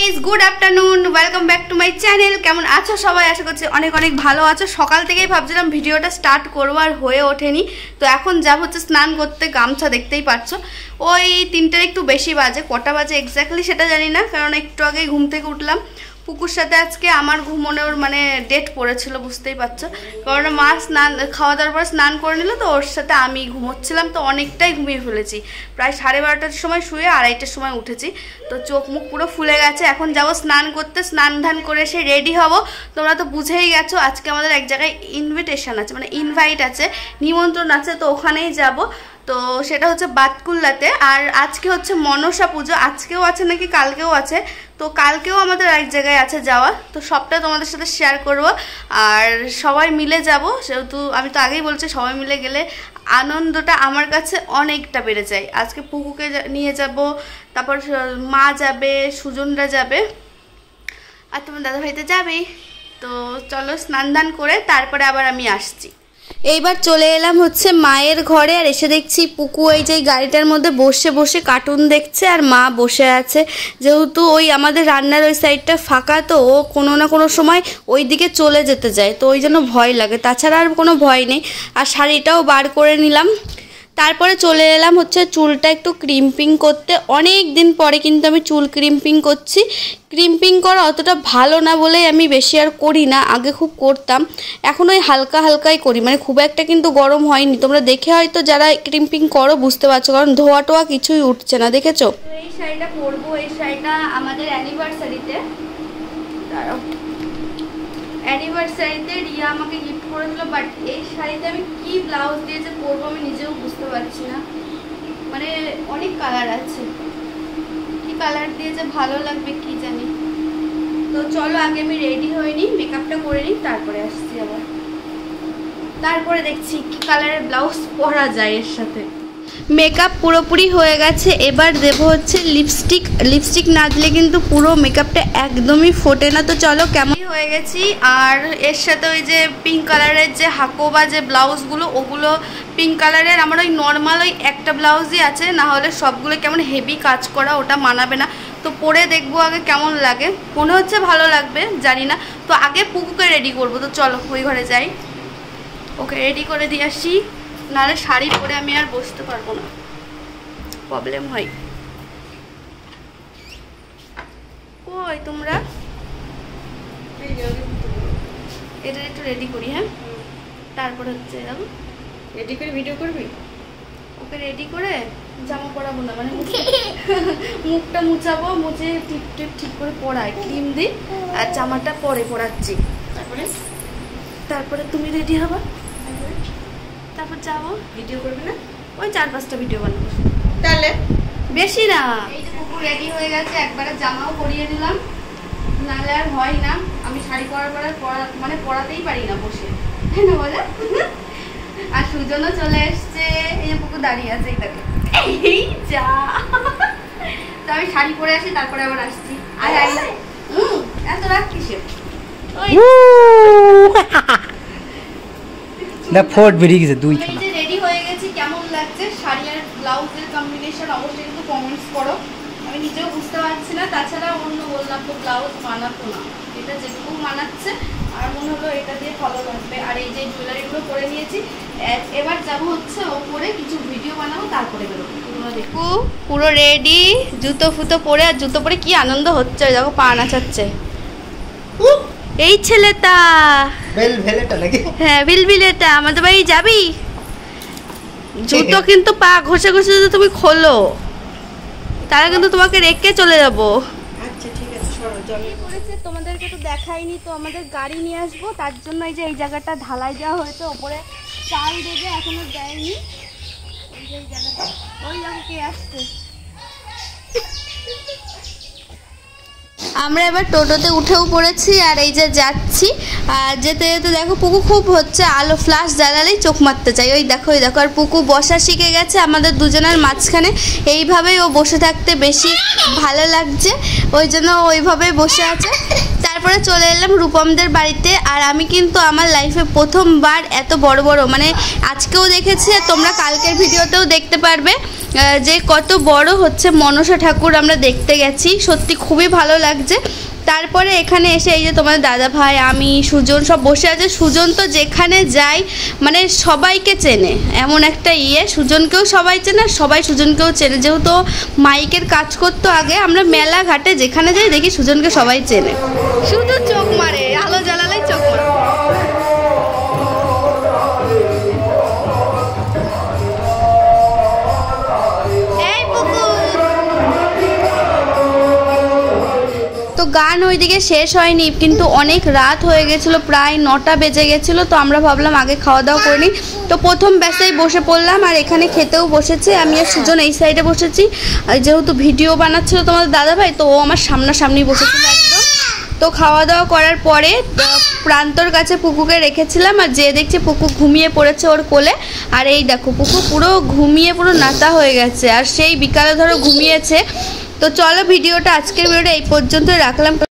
Guys, good afternoon, welcome back to my channel. কেমন আছো সবাই? আশা করছি অনেক অনেক ভালো আছো। সকাল থেকেই ভাবছিলাম ভিডিওটা স্টার্ট করবো, আর হয়ে ওঠেনি। তো এখন যাব হচ্ছে স্নান করতে, গামছা দেখতেই পাচ্ছ। ওই 3টের একটু বেশি বাজে, কটা বাজে এক্স্যাক্টলি সেটা জানি না, কারণ একটু আগেই ঘুম থেকে উঠলাম। পুকুর সাথে আজকে আমার ঘুমোনোর মানে ডেট পড়েছিল, বুঝতেই পারছো। কারণ মা স্নান খাওয়া দাওয়ার পর স্নান করে নিল, তো ওর সাথে আমি ঘুমোচ্ছিলাম, তো অনেকটাই ঘুমিয়ে ফেলেছি। প্রায় 12:30টার সময় শুয়ে 2:30টার সময় উঠেছি, তো চোখ মুখ পুরো ফুলে গেছে। এখন যাব স্নান করতে, স্নান ধান করে এসে রেডি হব। তোমরা তো বুঝেই গেছো আজকে আমাদের এক জায়গায় ইনভিটেশন আছে, মানে ইনভাইট আছে, নিমন্ত্রণ আছে, তো ওখানেই যাব। তো সেটা হচ্ছে বাতকুল্লাতে। আর আজকে হচ্ছে মনসা পুজো, আজকেও আছে নাকি কালকেও আছে। তো কালকেও আমাদের এক জায়গায় আছে যাওয়া, তো সবটা তোমাদের সাথে শেয়ার করব। আর সবাই মিলে যাব, সেহেতু আমি তো আগেই বলছি সবাই মিলে গেলে আনন্দটা আমার কাছে অনেকটা বেড়ে যায়। আজকে পুকুকে নিয়ে যাব, তারপর মা যাবে, সুজনরা যাবে, আর তোমার দাদাভাইতে যাবেই। তো চলো স্নান দান করে তারপরে আবার আমি আসছি। এইবার চলে এলাম হচ্ছে মায়ের ঘরে, আর এসে দেখছি পুকু এই যে গাড়িটার মধ্যে বসে বসে কার্টুন দেখছে, আর মা বসে আছে। যেহেতু ওই আমাদের রান্নার ওই সাইডটা ফাঁকা, তো ও কোনো না কোনো সময় ওই দিকে চলে যেতে যায়, তো ওই জন্য ভয় লাগে। তাছাড়া আর কোনো ভয় নেই। আর শাড়িটাও বার করে নিলাম। তারপরে চলে এলাম হচ্ছে চুলটা একটু ক্রিম্পিং করতে। অনেক দিন পরে কিন্তু আমি চুল ক্রিম্পিং করছি। ক্রিম্পিং করা অতটা ভালো না বলেই আমি বেশি আর করি না, আগে খুব করতাম। এখন ওই হালকা হালকাই করি, মানে খুব একটা কিন্তু গরম হয়নি। তোমরা দেখে হয়তো যারা ক্রিম্পিং করো বুঝতে পারছো, কারণ ধোয়া টোয়া কিছুই উঠছে না, দেখেছো? এই শাড়িটা পরবো, এই শাড়িটা আমাদের অ্যানিভার্সারিতে, দাঁড়াও, অ্যানিভার্সারিতে রিয়া আমাকে গিফট করেছিল। বাট এই শাড়িতে আমি কি ব্লাউজ দিয়ে যে পরবো আমি নিজেও বুঝতে পারছি না। মানে অনেক কালার আছে, কি কালার দিয়ে যে ভালো লাগবে কি জানি। তো চলো আগে আমি রেডি হয়ে নিই, মেকআপটা করে নিই, তারপরে আসছি আবার। তারপরে দেখছি কি কালারের ব্লাউজ পরা যায় এর সাথে। মেকআপ পুরোপুরি হয়ে গেছে, এবার দেব হচ্ছে লিপস্টিক। লিপস্টিক না দিলে কিন্তু পুরো মেকআপটা একদমই ফোটে না। তো চলো কেমন হয়ে গেছি। আর এর সাথে ওই যে পিঙ্ক কালারের যে হাকোবা যে ব্লাউজগুলো, ওগুলো পিঙ্ক কালারের আমার ওই নর্মাল ওই একটা ব্লাউজই আছে, না হলে সবগুলো কেমন হেভি কাজ করা, ওটা মানাবে না। তো পরে দেখবো আগে কেমন লাগে, মনে হচ্ছে ভালো লাগবে, জানি না। তো আগে পুকুকে রেডি করবো, তো চলো ওই ঘরে যাই, ওকে রেডি করে দিয়ে আসি। নাহলে শাড়ি পরে আমি আর বসতে পারবো না, প্রবলেম হয়। কই তোমরা? এটা একটু রেডি করি, হ্যাঁ, তারপর হচ্ছে এরকম রেডি করে ভিডিও করবি। ওকে রেডি করে জামা পরাবো না, মানে মুখটা মুছাবো, মুছে টিপ টিপ ঠিক করে পরাই, ক্রিম দিই, আর জামাটা পরে পরাচ্ছি। তারপরে তুমি রেডি হবা, তারপর যাবো। ভিডিও করবি না? ওই 4-5টা ভিডিও বানাবো, তাহলে বেশি না। এই যে পুকুর রেডি হয়ে গেছে, একবারে জামাও পরিয়ে দিলাম, নাহলে আর হয় না। আমি শাড়ি পরার পরে মানে পরাতেই পারি না বসে, তাই না বলে? আর সুজনও চলে এসছে, এই যে পুকুর দাঁড়িয়ে আছে, এইটাকে এই যা। তো আমি শাড়ি পরে আসি, তারপরে আবার আসছি। আর এত রাত কিসে? না ফোর্ট বেরিয়ে গেছে দুই খানা। এই যে রেডি হয়ে গেছি, কেমন লাগছে শাড়ি আর ব্লাউজের কম্বিনেশন অবশ্যই কিন্তু কমেন্টস করো। আমি নিজেও বুঝতে পারছি না, তাছাড়া অন্য বললাম তো ব্লাউজ মানাতো না, এটা যেটুকু মানাচ্ছে আর মনে হলো এটা দিয়ে ভালো লাগবে। আর এই যে জুয়েলারিগুলো পরে নিয়েছি, এবার যাবো হচ্ছে ওপরে কিছু ভিডিও বানাবো, তারপরে বেরোবো। দেখো পুরো রেডি, জুতো ফুতো পরে, আর জুতো পরে কি আনন্দ হচ্ছে, দেখো পা নাচাচ্ছে এই ছেলেটা। বেলভেলেটা নাকি? হ্যাঁ বিলবিলেটা। আমাদের বাড়ি যাবি? জুতো কিন্তু পা ঘষে ঘষে যদি তুমি খোলো, তারা কিন্তু তোমাকে রেখে চলে যাবো। আচ্ছা ঠিক আছে, সরো জলে করেছে, তোমাদেরকে তো দেখাইনি। তো আমাদের গাড়ি নিয়ে আসবো, তার জন্য এই যে এই জায়গাটা ঢালাই দেওয়া হয়েছে, ওপরে চাল দেবে, এখনো দেয়নি। ওই যে এই জায়গাটা, ওই দেখো কে আসছে। আমরা এবার টোটোতে উঠেও পড়েছি, আর এই যে যাচ্ছি। আর যেতে যেতে দেখো পুকু খুব হচ্ছে আলো ফ্ল্যাশ জ্বালালেই চোখ মারতে চাই, ওই দেখো ওই দেখো। আর পুকু বসা শিখে গেছে আমাদের দুজনের মাঝখানে, এইভাবেই ও বসে থাকতে বেশি ভালো লাগছে, ওই জন্য ওইভাবেই বসে আছে। তারপরে চলে এলাম রূপমদের বাড়িতে। আর আমি কিন্তু আমার লাইফে প্রথমবার এত বড় বড়, মানে আজকেও দেখেছি, তোমরা কালকের ভিডিওতেও দেখতে পারবে, যে কত বড় হচ্ছে মনসা ঠাকুর আমরা দেখতে গেছি, সত্যি খুবই ভালো লাগছে। তারপরে এখানে এসে এই যে তোমাদের দাদা ভাই, আমি, সুজন সব বসে আছে। সুজন তো যেখানে যায় মানে সবাইকে চেনে, এমন একটা সুজনকেও সবাই চেনে, সবাই সুজনকেও চেনে, যেহেতু মাইকের কাজ করতো আগে। আমরা মেলা ঘাটে যেখানে যাই দেখি সুজনকে সবাই চেনে, শুধু চোখ মারে, আলো জ্বালালেই চোখ মারে। তো গান ওইদিকে শেষ হয়নি, কিন্তু অনেক রাত হয়ে গেছিলো, প্রায় 9টা বেজে গেছিলো। তো আমরা ভাবলাম আগে খাওয়া দাওয়া করে নিই। তো প্রথম ব্যাচেই বসে পড়লাম, আর এখানে খেতেও বসেছে। আমি আর সুজন এই সাইডে বসেছি, আর যেহেতু ভিডিও বানাচ্ছিল তোমাদের দাদাভাই, তো ও আমার সামনাসামনি বসেছিল একদম। তো খাওয়া দাওয়া করার পরে প্রান্তর কাছে পুকুকে রেখেছিলাম, আর যে দেখছি পুকু ঘুমিয়ে পড়েছে ওর কোলে। আর এই দেখো পুকু পুরো ঘুমিয়ে পুরো নাতা হয়ে গেছে, আর সেই বিকালে ধরো ঘুমিয়েছে। তো চলো আজকের ভিডিওটা এই পর্যন্ত রাখলাম।